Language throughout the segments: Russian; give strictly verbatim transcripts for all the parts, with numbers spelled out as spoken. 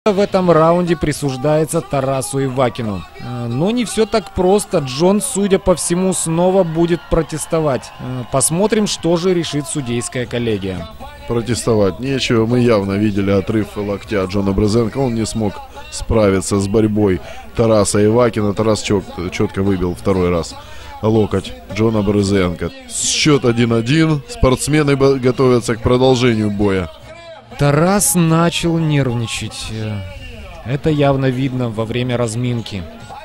В этом раунде присуждается Тарасу Ивакину. Но не все так просто. Джон, судя по всему, снова будет протестовать. Посмотрим, что же решит судейская коллегия. Протестовать нечего. Мы явно видели отрыв локтя Джона Брезенко. Он не смог справиться с борьбой Тараса Ивакина. Тарас четко, четко выбил второй раз локоть Джона Брезенко. Счет один-один. Спортсмены готовятся к продолжению боя. Тарас начал нервничать. Это явно видно во время разминки.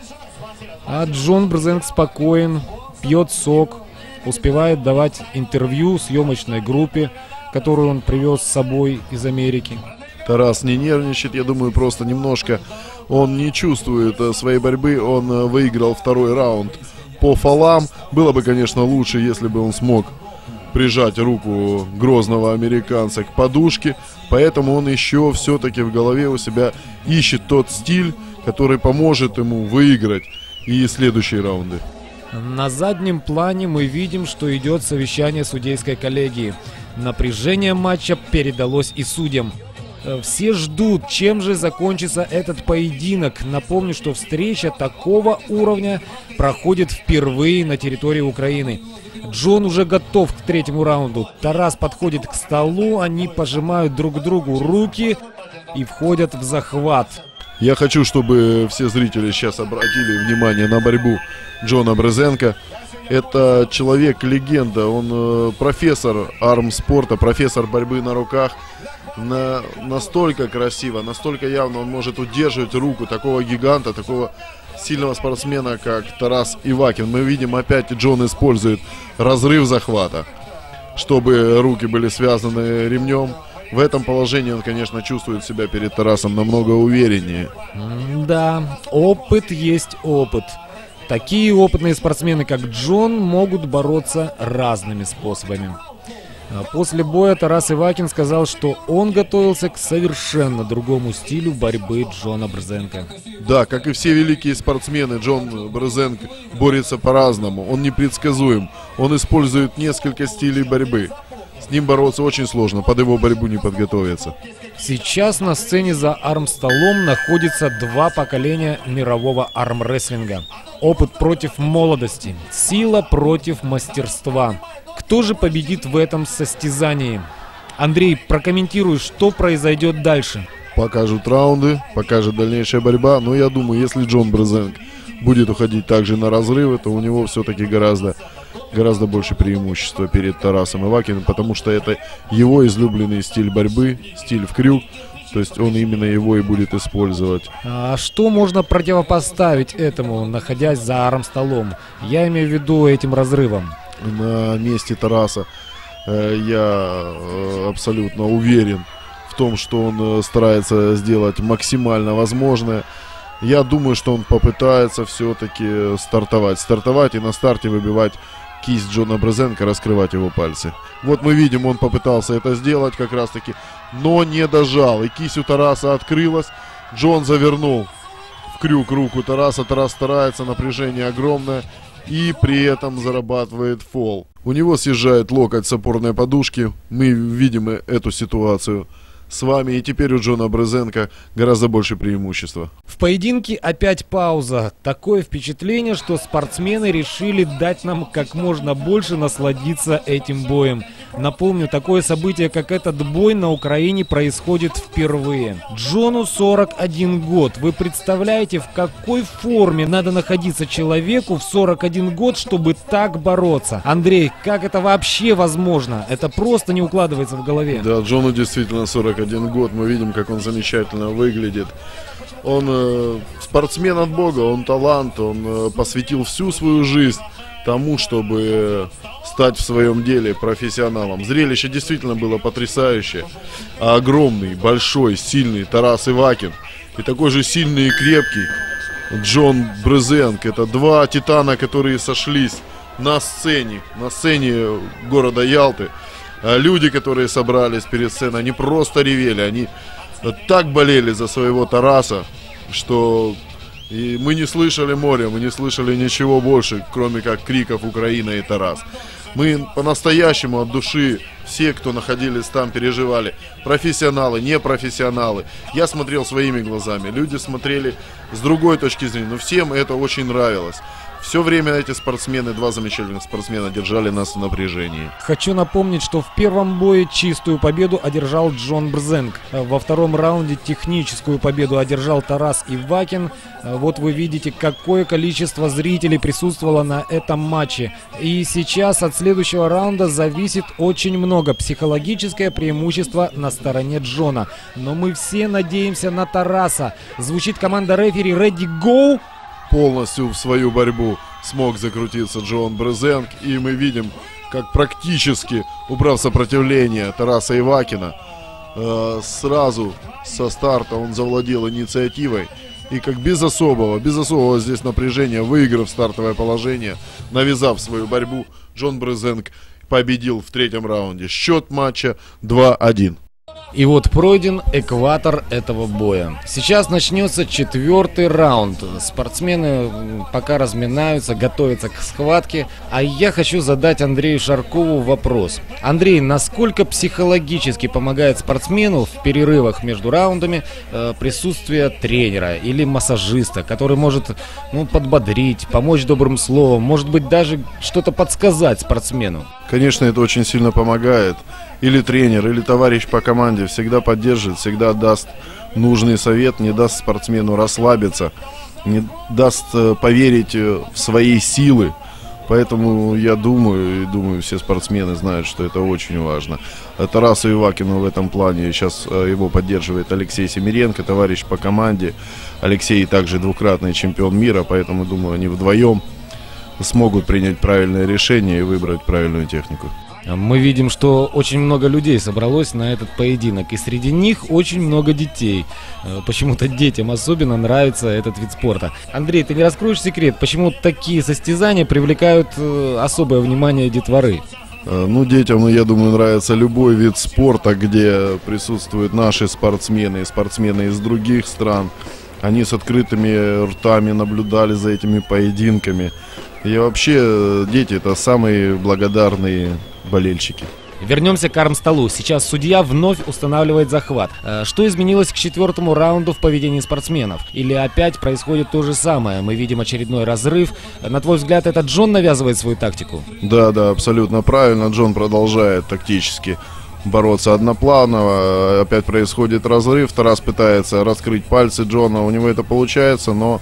А Джон Брезенко спокоен, пьет сок, успевает давать интервью съемочной группе, которую он привез с собой из Америки. Тарас не нервничает, я думаю, просто немножко он не чувствует своей борьбы. Он выиграл второй раунд по фолам. Было бы, конечно, лучше, если бы он смог прижать руку грозного американца к подушке. Поэтому он еще все-таки в голове у себя ищет тот стиль, который поможет ему выиграть и следующие раунды. На заднем плане мы видим, что идет совещание судейской коллегии. Напряжение матча передалось и судьям. Все ждут, чем же закончится этот поединок. Напомню, что встреча такого уровня проходит впервые на территории Украины. Джон уже готов к третьему раунду. Тарас подходит к столу, они пожимают друг другу руки и входят в захват. Я хочу, чтобы все зрители сейчас обратили внимание на борьбу Джона Брезенко. Это человек-легенда, он э, профессор армспорта, профессор борьбы на руках. На, настолько красиво, настолько явно он может удерживать руку такого гиганта, такого сильного спортсмена, как Тарас Ивакин. Мы видим, опять Джон использует разрыв захвата, чтобы руки были связаны ремнем. В этом положении он, конечно, чувствует себя перед Тарасом намного увереннее. Да, опыт есть опыт. Такие опытные спортсмены, как Джон, могут бороться разными способами. После боя Тарас Ивакин сказал, что он готовился к совершенно другому стилю борьбы Джона Брезенко. Да, как и все великие спортсмены, Джон Брезенко борется по-разному. Он непредсказуем. Он использует несколько стилей борьбы. С ним бороться очень сложно, под его борьбу не подготовиться. Сейчас на сцене за армстолом находится два поколения мирового армрестлинга. Опыт против молодости, сила против мастерства. Кто же победит в этом состязании? Андрей, прокомментируй, что произойдет дальше. Покажут раунды, покажет дальнейшая борьба. Но я думаю, если Джон Брезенко будет уходить также на разрывы, то у него все-таки гораздо, гораздо больше преимущества перед Тарасом Ивакиным, потому что это его излюбленный стиль борьбы, стиль в крюк. То есть он именно его и будет использовать. А что можно противопоставить этому, находясь за армстолом? Я имею в виду этим разрывом. На месте Тараса э, я э, абсолютно уверен в том, что он э, старается сделать максимально возможное. Я думаю, что он попытается все-таки стартовать. Стартовать и на старте выбивать кисть Джона Брезенко, раскрывать его пальцы. Вот мы видим, он попытался это сделать как раз таки, но не дожал. И кисть у Тараса открылась. Джон завернул в крюк руку Тараса. Тарас старается, напряжение огромное. И при этом зарабатывает фол. У него съезжает локоть с опорной подушки. Мы видим эту ситуацию с вами. И теперь у Джона Брезенко гораздо больше преимущества. В поединке опять пауза. Такое впечатление, что спортсмены решили дать нам как можно больше насладиться этим боем. Напомню, такое событие, как этот бой, на Украине происходит впервые. Джону сорок один год. Вы представляете, в какой форме надо находиться человеку в сорок один год, чтобы так бороться? Андрей, как это вообще возможно? Это просто не укладывается в голове. Да, Джону действительно сорок один год. Мы видим, как он замечательно выглядит. Он э, спортсмен от Бога, он талант, он э, посвятил всю свою жизнь тому, чтобы стать в своем деле профессионалом. Зрелище действительно было потрясающее. А огромный, большой, сильный Тарас Ивакин и такой же сильный и крепкий Джон Брезенко. Это два титана, которые сошлись на сцене, на сцене города Ялты. А люди, которые собрались перед сценой, они просто ревели. Они так болели за своего Тараса, что и мы не слышали моря, мы не слышали ничего больше, кроме как криков «Украина» и «Тарас». Мы по-настоящему от души Все, кто находились там, переживали. Профессионалы, непрофессионалы. Я смотрел своими глазами. Люди смотрели с другой точки зрения. Но всем это очень нравилось. Все время эти спортсмены, два замечательных спортсмена, держали нас в напряжении. Хочу напомнить, что в первом бое чистую победу одержал Джон Брзенк. Во втором раунде техническую победу одержал Тарас Ивакин. Вот вы видите, какое количество зрителей присутствовало на этом матче. И сейчас от следующего раунда зависит очень много. Психологическое преимущество на стороне Джона. Но мы все надеемся на Тараса. Звучит команда рефери «Ready, go!». Полностью в свою борьбу смог закрутиться Джон Брзенк. И мы видим, как практически, убрав сопротивление Тараса Ивакина, э, сразу со старта он завладел инициативой. И как без особого, без особого здесь напряжения, выиграв стартовое положение, навязав свою борьбу, Джон Брзенк победил в третьем раунде. Счет матча два один. И вот пройден экватор этого боя. Сейчас начнется четвертый раунд. Спортсмены пока разминаются, готовятся к схватке. А я хочу задать Андрею Шаркову вопрос. Андрей, насколько психологически помогает спортсмену в перерывах между раундами э, присутствие тренера или массажиста, который может ну, подбодрить, помочь добрым словом, может быть даже что-то подсказать спортсмену? Конечно, это очень сильно помогает. Или тренер, или товарищ по команде всегда поддержит, всегда даст нужный совет, не даст спортсмену расслабиться, не даст поверить в свои силы. Поэтому я думаю, и думаю, все спортсмены знают, что это очень важно. Тарасу Ивакину в этом плане сейчас его поддерживает Алексей Семеренко, товарищ по команде. Алексей также двукратный чемпион мира, поэтому, думаю, они вдвоем смогут принять правильное решение и выбрать правильную технику. Мы видим, что очень много людей собралось на этот поединок, и среди них очень много детей. Почему-то детям особенно нравится этот вид спорта. Андрей, ты не раскроешь секрет, почему такие состязания привлекают особое внимание детворы? Ну, детям, я думаю, нравится любой вид спорта, где присутствуют наши спортсмены и спортсмены из других стран. Они с открытыми ртами наблюдали за этими поединками. И вообще, дети – это самые благодарные болельщики. Вернемся к армстолу. Сейчас судья вновь устанавливает захват. Что изменилось к четвертому раунду в поведении спортсменов? Или опять происходит то же самое? Мы видим очередной разрыв. На твой взгляд, это Джон навязывает свою тактику? Да, да, абсолютно правильно. Джон продолжает тактически бороться однопланово. Опять происходит разрыв. Тарас пытается раскрыть пальцы Джона. У него это получается, но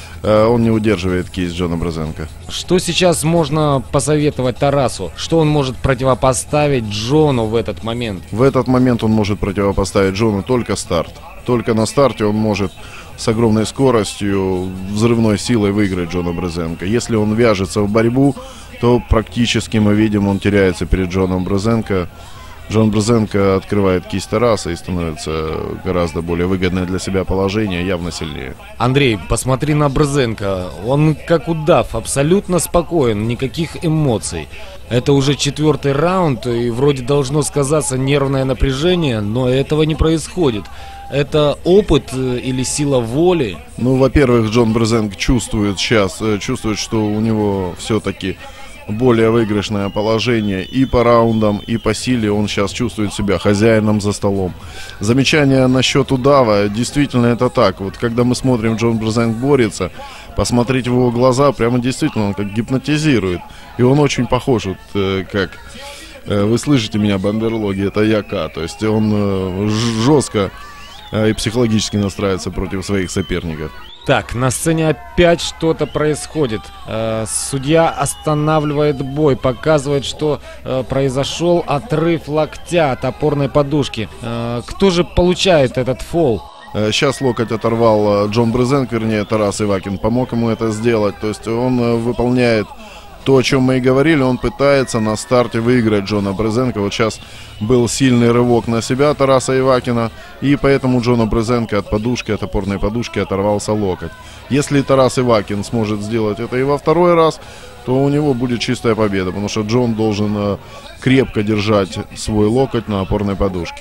он не удерживает кисть Джона Брзенка. Что сейчас можно посоветовать Тарасу? Что он может противопоставить Джону в этот момент? В этот момент он может противопоставить Джону только старт. Только на старте он может с огромной скоростью, взрывной силой выиграть Джона Брзенка. Если он вяжется в борьбу, то практически мы видим, он теряется перед Джоном Брзенко. Джон Брзенко открывает кисть Тараса и становится гораздо более выгодное для себя положение, явно сильнее. Андрей, посмотри на Брзенко. Он как удав, абсолютно спокоен, никаких эмоций. Это уже четвертый раунд, и вроде должно сказаться нервное напряжение, но этого не происходит. Это опыт или сила воли? Ну, во-первых, Джон Брзенко чувствует сейчас, чувствует, что у него все-таки более выигрышное положение и по раундам, и по силе. Он сейчас чувствует себя хозяином за столом. Замечание насчет удава, действительно это так. Вот когда мы смотрим, Джон Брзенк борется, посмотреть в его глаза, прямо действительно он как гипнотизирует. И он очень похож, вот, э, как э, вы слышите меня, бандерлоги, это яка. То есть он э, жестко э, и психологически настраивается против своих соперников. Так, на сцене опять что-то происходит. Э, судья останавливает бой, показывает, что э, произошел отрыв локтя от опорной подушки. Э, кто же получает этот фол? Сейчас локоть оторвал Джон Брзенк, вернее Тарас Ивакин помог ему это сделать. То есть он выполняет то, о чем мы и говорили, он пытается на старте выиграть Джона Брзенка. Вот сейчас был сильный рывок на себя Тараса Ивакина, и поэтому Джона Брзенка от подушки, от опорной подушки оторвался локоть. Если Тарас Ивакин сможет сделать это и во второй раз, то у него будет чистая победа, потому что Джон должен крепко держать свой локоть на опорной подушке.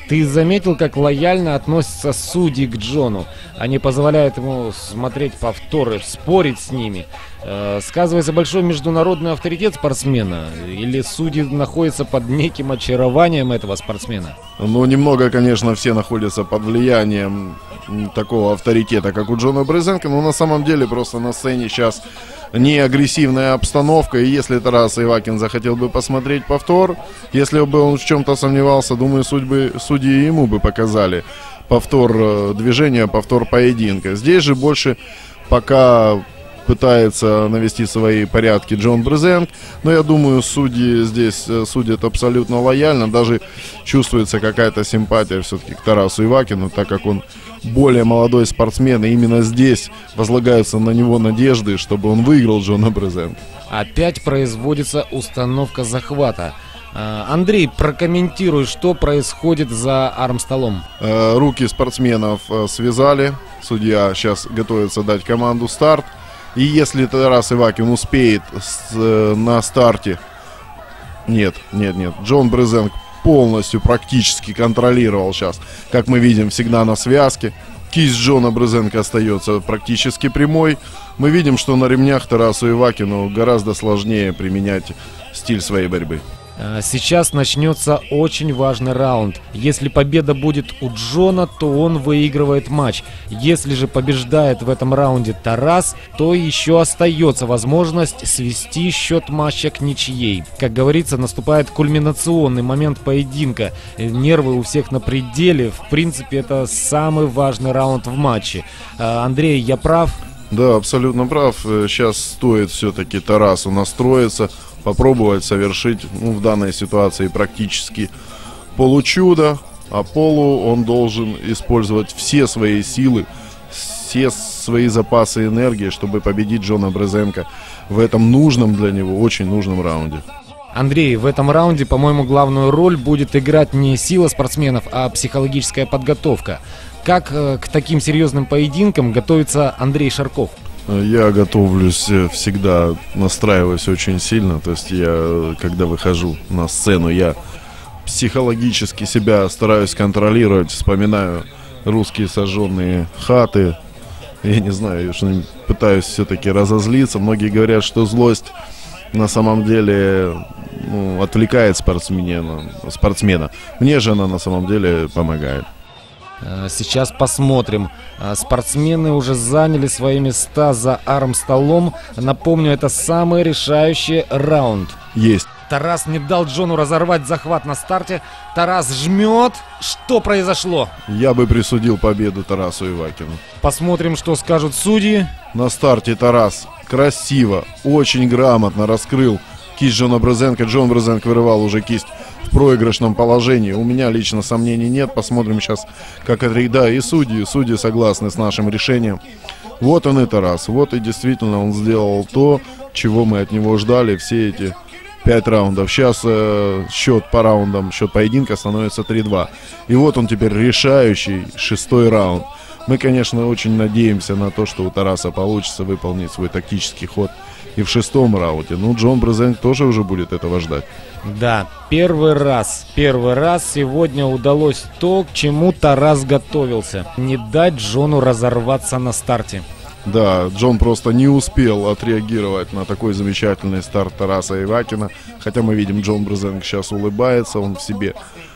Ты заметил, как лояльно относятся судьи к Джону? Они позволяют ему смотреть повторы, спорить с ними. Э, сказывается большой международный авторитет спортсмена? Или судьи находятся под неким очарованием этого спортсмена? Ну, немного, конечно, все находятся под влиянием такого авторитета, как у Джона Брезенко, но на самом деле просто на сцене сейчас не агрессивная обстановка, и если Тарас Ивакин захотел бы посмотреть повтор, если бы он в чем-то сомневался, думаю, судьбы, судьи ему бы показали повтор движения, повтор поединка. Здесь же больше пока пытается навести свои порядки Джон Брезенко, но я думаю, судьи здесь судят абсолютно лояльно, даже чувствуется какая-то симпатия все-таки к Тарасу Ивакину, так как он более молодой спортсмен, и именно здесь возлагаются на него надежды, чтобы он выиграл Джона Брезенко. Опять производится установка захвата. Андрей, прокомментируй, что происходит за армстолом. Руки спортсменов связали, судья сейчас готовится дать команду старт. И если Тарас Ивакин успеет с, на старте... Нет, нет, нет. Джон Брезенко полностью практически контролировал сейчас, как мы видим, всегда на связке. Кисть Джона Брезенко остается практически прямой. Мы видим, что на ремнях Тарасу Ивакину гораздо сложнее применять стиль своей борьбы. Сейчас начнется очень важный раунд. Если победа будет у Джона, то он выигрывает матч. Если же побеждает в этом раунде Тарас, то еще остается возможность свести счет матча к ничьей. Как говорится, наступает кульминационный момент поединка. Нервы у всех на пределе. В принципе, это самый важный раунд в матче. Андрей, я прав? Да, абсолютно прав. Сейчас стоит все-таки Тарасу настроиться, попробовать совершить, ну, в данной ситуации практически получудо, а полу он должен использовать все свои силы, все свои запасы энергии, чтобы победить Джона Брезенко в этом нужном для него, очень нужном раунде. Андрей, в этом раунде, по-моему, главную роль будет играть не сила спортсменов, а психологическая подготовка. Как э, к таким серьезным поединкам готовится Андрей Шарков? Я готовлюсь всегда, настраиваюсь очень сильно. То есть я, когда выхожу на сцену, я психологически себя стараюсь контролировать. Вспоминаю русские сожженные хаты. Я не знаю, пытаюсь все-таки разозлиться. Многие говорят, что злость на самом деле, ну, отвлекает спортсмена, спортсмена. Мне же она на самом деле помогает. Сейчас посмотрим. Спортсмены уже заняли свои места за армстолом. Напомню, это самый решающий раунд. Есть. Тарас не дал Джону разорвать захват на старте. Тарас жмет. Что произошло? Я бы присудил победу Тарасу Ивакину. Посмотрим, что скажут судьи. На старте Тарас красиво, очень грамотно раскрыл кисть Джона Брезенко. Джон Брезенко вырывал уже кисть в проигрышном положении. У меня лично сомнений нет. Посмотрим сейчас, как это. Да, и судьи. Судьи согласны с нашим решением. Вот он и Тарас. Вот и действительно он сделал то, чего мы от него ждали все эти пять раундов. Сейчас э, счет по раундам, счет поединка становится три-два. И вот он теперь решающий шестой раунд. Мы, конечно, очень надеемся на то, что у Тараса получится выполнить свой тактический ход и в шестом раунде. Ну, Джон Брезенко тоже уже будет этого ждать. Да, первый раз, первый раз сегодня удалось то, к чему Тарас готовился. Не дать Джону разорваться на старте. Да, Джон просто не успел отреагировать на такой замечательный старт Тараса Ивакина. Хотя мы видим, Джон Брезенко сейчас улыбается, он в себе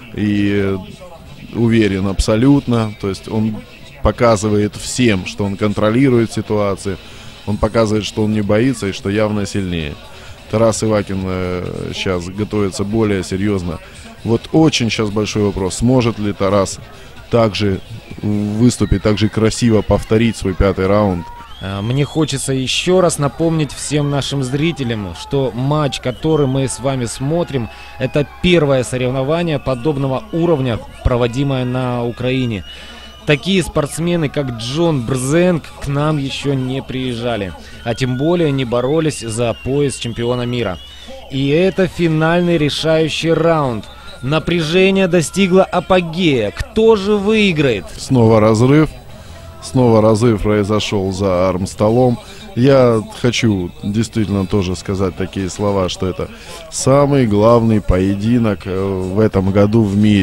и уверен абсолютно. То есть он показывает всем, что он контролирует ситуацию. Он показывает, что он не боится и что явно сильнее. Тарас Ивакин э, сейчас готовится более серьезно. Вот очень сейчас большой вопрос, сможет ли Тарас также выступить, также красиво повторить свой пятый раунд. Мне хочется еще раз напомнить всем нашим зрителям, что матч, который мы с вами смотрим, это первое соревнование подобного уровня, проводимое на Украине. Такие спортсмены, как Джон Брезенко, к нам еще не приезжали, а тем более не боролись за пояс чемпиона мира. И это финальный решающий раунд. Напряжение достигло апогея. Кто же выиграет? Снова разрыв. Снова разрыв произошел за армстолом. Я хочу действительно тоже сказать такие слова, что это самый главный поединок в этом году в мире.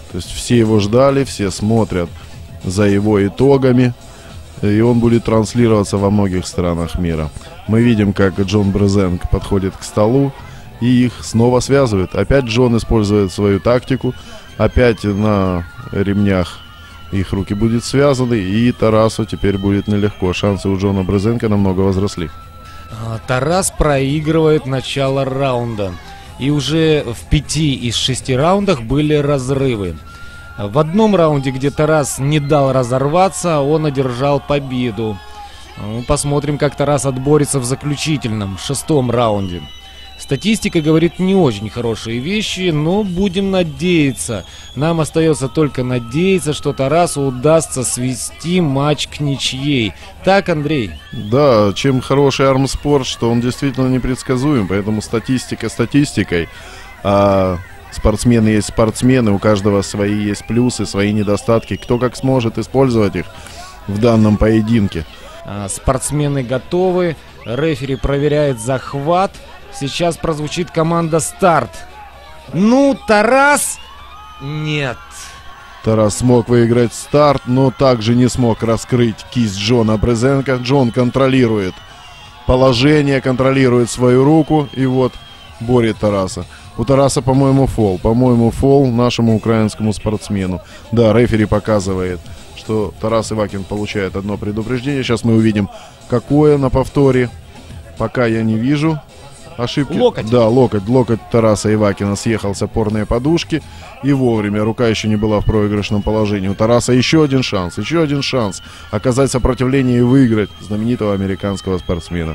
То есть все его ждали, все смотрят за его итогами. И он будет транслироваться во многих странах мира. Мы видим, как Джон Брезенк подходит к столу и их снова связывает. Опять Джон использует свою тактику. Опять на ремнях их руки будут связаны. И Тарасу теперь будет нелегко. Шансы у Джона Брезенка намного возросли. Тарас проигрывает начало раунда. И уже в пяти из шести раундах были разрывы. В одном раунде, где Тарас не дал разорваться, он одержал победу. Посмотрим, как Тарас отборется в заключительном, шестом раунде. Статистика говорит не очень хорошие вещи, но будем надеяться. Нам остается только надеяться, что Тарасу удастся свести матч к ничьей. Так, Андрей? Да, чем хороший армспорт, что он действительно непредсказуем, поэтому статистика статистикой. А спортсмены есть спортсмены, у каждого свои есть плюсы, свои недостатки. Кто как сможет использовать их в данном поединке. Спортсмены готовы, рефери проверяет захват. Сейчас прозвучит команда «Старт». Ну, Тарас... Нет. Тарас смог выиграть старт, но также не смог раскрыть кисть Джона Брезенка. Джон контролирует положение, контролирует свою руку и вот борет Тараса. У Тараса, по-моему, фол. По-моему, фол нашему украинскому спортсмену. Да, рефери показывает, что Тарас Ивакин получает одно предупреждение. Сейчас мы увидим, какое на повторе. Пока я не вижу ошибки. Локоть. Да, локоть. Локоть Тараса Ивакина съехал с опорной подушки. И вовремя. Рука еще не была в проигрышном положении. У Тараса еще один шанс. Еще один шанс оказать сопротивление и выиграть знаменитого американского спортсмена.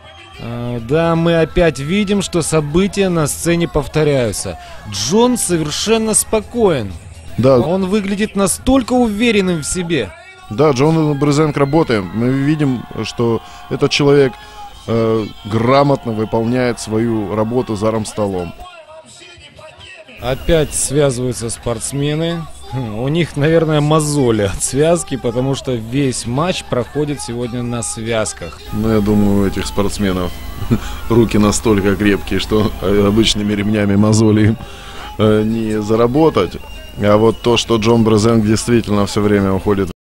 Да, мы опять видим, что события на сцене повторяются. Джон совершенно спокоен. Да. Он выглядит настолько уверенным в себе. Да, Джон Брезенк работает. Мы видим, что этот человек э, грамотно выполняет свою работу за рамстолом. Опять связываются спортсмены. У них, наверное, мозоли от связки, потому что весь матч проходит сегодня на связках. Ну, я думаю, у этих спортсменов руки настолько крепкие, что обычными ремнями мозоли им не заработать. А вот то, что Джон Брезенк действительно все время уходит